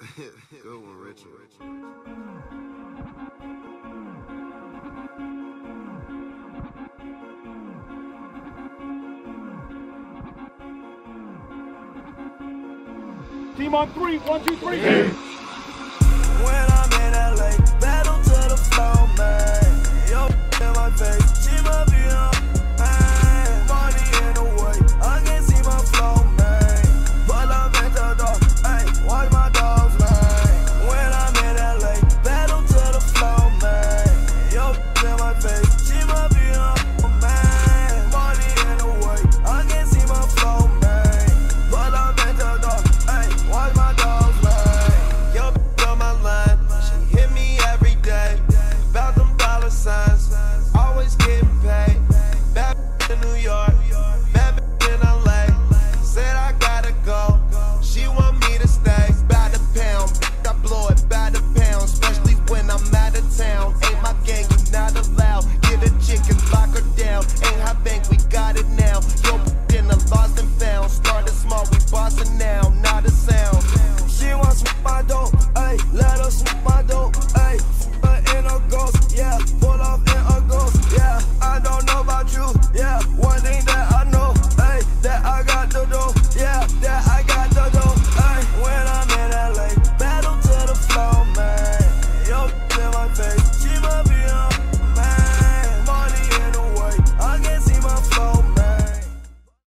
Good one, Richard. Team on three. 1, 2, 3. When I'm in LA, battle to the floor, man. Yo, in my face, she must be on, man. Money in the way, I can't see my flow, man. But I'm at the door, hey, watch my dogs, man. When I'm in LA, battle to the floor, man. Yo, in my face, she must be on, man. Money in the way, I can't see my flow, man. But I'm at the door, hey, watch my dogs, man. Yo, on my line, she hit me every day. About them dollar signs, always getting paid. Bad in New York, bad in LA. Said I gotta go, she want me to stay. By the pound, I blow it by the pound. Especially when I'm out of town. Ain't my gang, you not allowed. Get a chick and lock her down. Ain't high bank, we got it now. Yo,